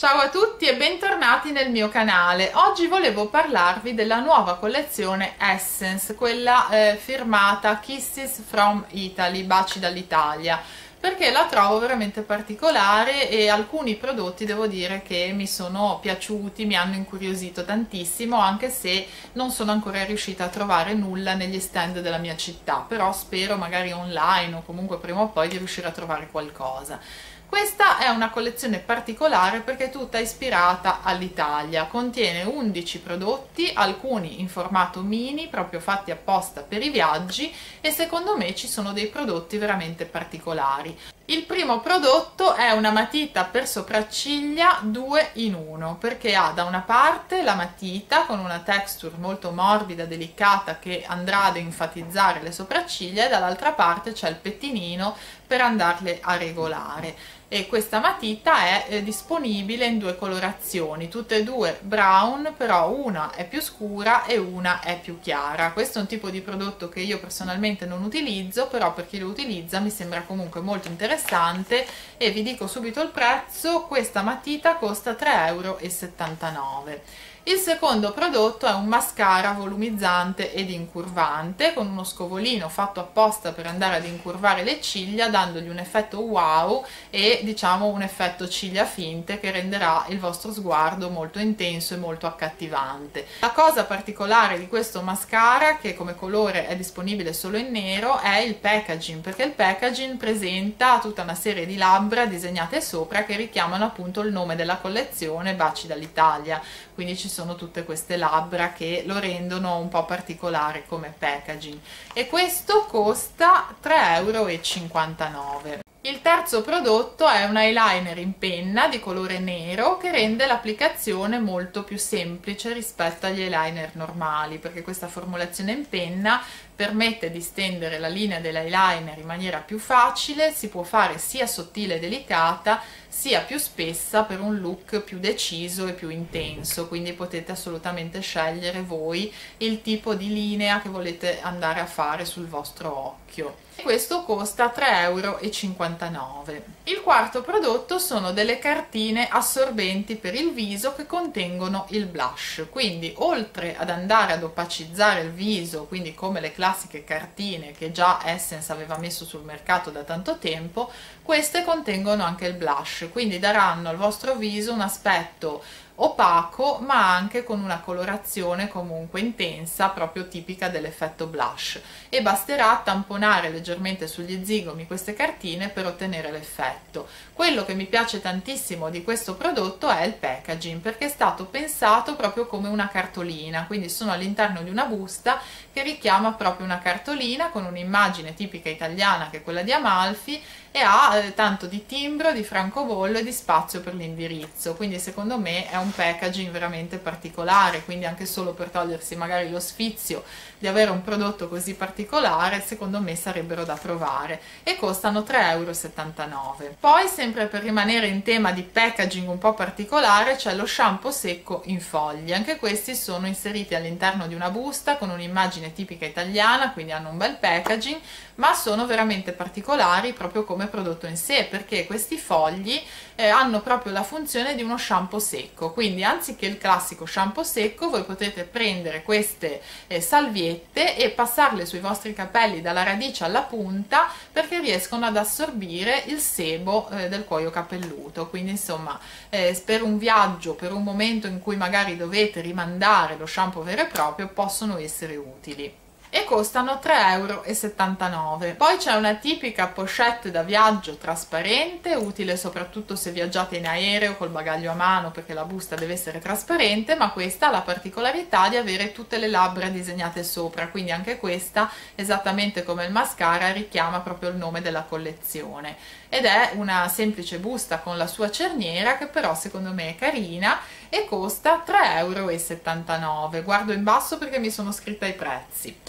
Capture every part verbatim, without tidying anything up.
Ciao a tutti e bentornati nel mio canale. Oggi volevo parlarvi della nuova collezione Essence, quella eh, firmata Kisses from Italy, baci dall'Italia, perché la trovo veramente particolare e alcuni prodotti devo dire che mi sono piaciuti, mi hanno incuriosito tantissimo, anche se non sono ancora riuscita a trovare nulla negli stand della mia città, però spero magari online o comunque prima o poi di riuscire a trovare qualcosa. Questa è una collezione particolare perché è tutta ispirata all'Italia, contiene undici prodotti, alcuni in formato mini, proprio fatti apposta per i viaggi, e secondo me ci sono dei prodotti veramente particolari. Il primo prodotto è una matita per sopracciglia due in uno, perché ha da una parte la matita con una texture molto morbida, delicata, che andrà ad enfatizzare le sopracciglia, e dall'altra parte c'è il pettinino per andarle a regolare. E questa matita è eh, disponibile in due colorazioni, tutte e due brown, però una è più scura e una è più chiara. Questo è un tipo di prodotto che io personalmente non utilizzo, però per chi lo utilizza mi sembra comunque molto interessante, e vi dico subito il prezzo. Questa matita costa tre euro e settantanove. Il secondo prodotto è un mascara volumizzante ed incurvante con uno scovolino fatto apposta per andare ad incurvare le ciglia, dandogli un effetto wow e diciamo un effetto ciglia finte che renderà il vostro sguardo molto intenso e molto accattivante. La cosa particolare di questo mascara, che come colore è disponibile solo in nero, è il packaging, perché il packaging presenta tutta una serie di labbra disegnate sopra che richiamano appunto il nome della collezione, Baci dall'Italia, quindi ci sono tutte queste labbra che lo rendono un po' particolare come packaging, e questo costa tre euro e cinquantanove. Il terzo prodotto è un eyeliner in penna di colore nero che rende l'applicazione molto più semplice rispetto agli eyeliner normali, perché questa formulazione in penna permette di stendere la linea dell'eyeliner in maniera più facile, si può fare sia sottile e delicata sia più spessa per un look più deciso e più intenso, quindi potete assolutamente scegliere voi il tipo di linea che volete andare a fare sul vostro occhio. Questo costa tre euro e cinquantanove. Il quarto prodotto sono delle cartine assorbenti per il viso che contengono il blush, quindi oltre ad andare ad opacizzare il viso, quindi come le classiche cartine che già Essence aveva messo sul mercato da tanto tempo, queste contengono anche il blush, quindi daranno al vostro viso un aspetto opaco ma anche con una colorazione comunque intensa, proprio tipica dell'effetto blush, e basterà tamponare leggermente sugli zigomi queste cartine per ottenere l'effetto. Quello che mi piace tantissimo di questo prodotto è il packaging, perché è stato pensato proprio come una cartolina, quindi sono all'interno di una busta che richiama proprio una cartolina con un'immagine tipica italiana che è quella di Amalfi, e ha eh, tanto di timbro, di francobollo e di spazio per l'indirizzo, quindi secondo me è un packaging veramente particolare, quindi anche solo per togliersi magari lo sfizio di avere un prodotto così particolare, secondo me sarebbero da provare, e costano tre euro e settantanove. Poi, sempre per rimanere in tema di packaging un po' particolare, c'è lo shampoo secco in foglie. Anche questi sono inseriti all'interno di una busta con un'immagine tipica italiana, quindi hanno un bel packaging, ma sono veramente particolari proprio come prodotto in sé, perché questi fogli eh, hanno proprio la funzione di uno shampoo secco, quindi anziché il classico shampoo secco voi potete prendere queste eh, salviette e passarle sui vostri capelli dalla radice alla punta, perché riescono ad assorbire il sebo eh, del cuoio capelluto, quindi insomma eh, per un viaggio, per un momento in cui magari dovete rimandare lo shampoo vero e proprio, possono essere utili. E costano tre euro e settantanove. Poi c'è una tipica pochette da viaggio trasparente, utile soprattutto se viaggiate in aereo col bagaglio a mano, perché la busta deve essere trasparente, ma questa ha la particolarità di avere tutte le labbra disegnate sopra, quindi anche questa, esattamente come il mascara, richiama proprio il nome della collezione, ed è una semplice busta con la sua cerniera che però secondo me è carina e costa tre euro e settantanove. Guardo in basso perché mi sono scritta i prezzi.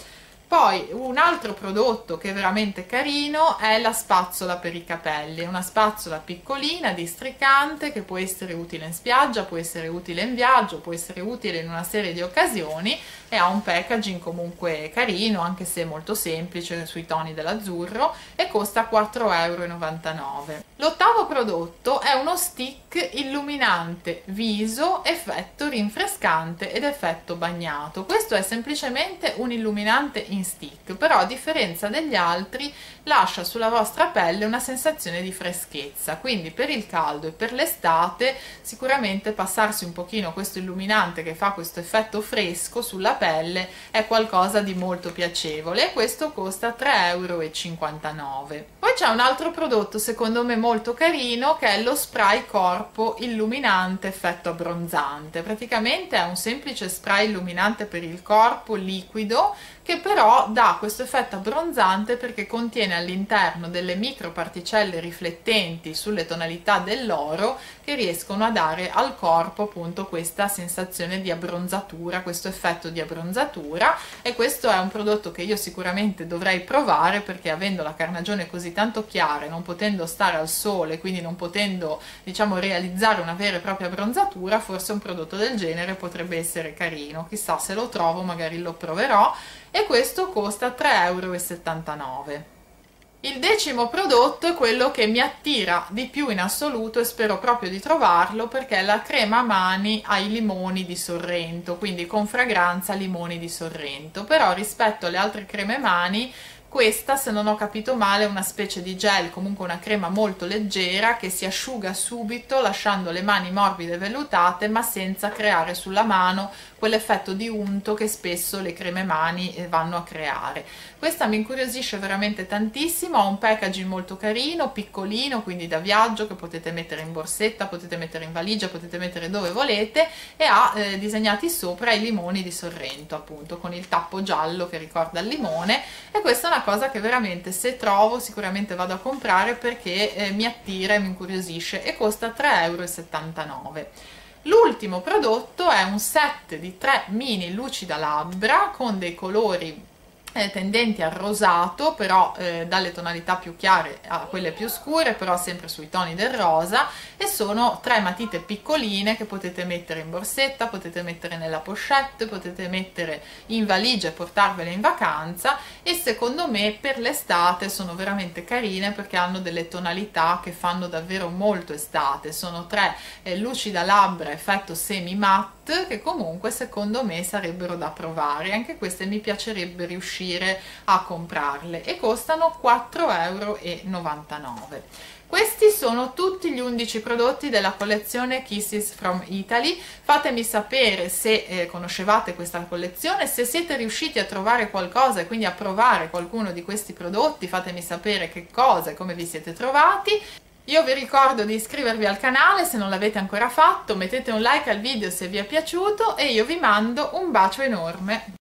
Poi un altro prodotto che è veramente carino è la spazzola per i capelli, è una spazzola piccolina, districante, che può essere utile in spiaggia, può essere utile in viaggio, può essere utile in una serie di occasioni e ha un packaging comunque carino, anche se molto semplice, sui toni dell'azzurro, e costa quattro e novantanove euro. L'ottavo prodotto è uno stick illuminante viso, effetto rinfrescante ed effetto bagnato. Questo è semplicemente un illuminante in stick, però a differenza degli altri lascia sulla vostra pelle una sensazione di freschezza, quindi per il caldo e per l'estate sicuramente passarsi un pochino questo illuminante che fa questo effetto fresco sulla pelle è qualcosa di molto piacevole, e questo costa tre e cinquantanove euro. Poi c'è un altro prodotto secondo me molto carino, che è lo spray corpo illuminante effetto abbronzante. Praticamente è un semplice spray illuminante per il corpo liquido, che però dà questo effetto abbronzante perché contiene all'interno delle microparticelle riflettenti sulle tonalità dell'oro, che riescono a dare al corpo appunto questa sensazione di abbronzatura, questo effetto di abbronzatura. E questo è un prodotto che io sicuramente dovrei provare, perché avendo la carnagione così tanto chiara e non potendo stare al sole, quindi non potendo diciamo realizzare una vera e propria abbronzatura, forse un prodotto del genere potrebbe essere carino. Chissà, se lo trovo magari lo proverò. E questo costa tre e settantanove euro. Il decimo prodotto è quello che mi attira di più in assoluto e spero proprio di trovarlo, perché è la crema mani ai limoni di Sorrento, quindi con fragranza limoni di Sorrento. Però rispetto alle altre creme mani, questa, se non ho capito male, è una specie di gel, comunque una crema molto leggera che si asciuga subito lasciando le mani morbide e vellutate, ma senza creare sulla mano quell'effetto di unto che spesso le creme mani vanno a creare. Questa mi incuriosisce veramente tantissimo, ha un packaging molto carino, piccolino, quindi da viaggio, che potete mettere in borsetta, potete mettere in valigia, potete mettere dove volete, e ha eh, disegnati sopra i limoni di Sorrento, appunto, con il tappo giallo che ricorda il limone. E questa è una cosa che veramente, se trovo, sicuramente vado a comprare, perché eh, mi attira e mi incuriosisce, e costa tre e settantanove euro. L'ultimo prodotto è un set di tre mini lucida labbra con dei colori eh, tendenti al rosato, però eh, dalle tonalità più chiare a quelle più scure, però sempre sui toni del rosa, e sono tre matite piccoline che potete mettere in borsetta, potete mettere nella pochette, potete mettere in valigia e portarvele in vacanza. E secondo me per l'estate sono veramente carine, perché hanno delle tonalità che fanno davvero molto estate. Sono tre eh, lucida labbra effetto semi matte, che comunque secondo me sarebbero da provare. Anche queste mi piacerebbe riuscire a comprarle, e costano quattro e novantanove euro. Questi sono tutti gli undici prodotti della collezione Kisses from Italy. Fatemi sapere se eh, conoscevate questa collezione, se siete riusciti a trovare qualcosa e quindi a provare qualcuno di questi prodotti. Fatemi sapere che cosa e come vi siete trovati. Io vi ricordo di iscrivervi al canale se non l'avete ancora fatto, mettete un like al video se vi è piaciuto, e io vi mando un bacio enorme.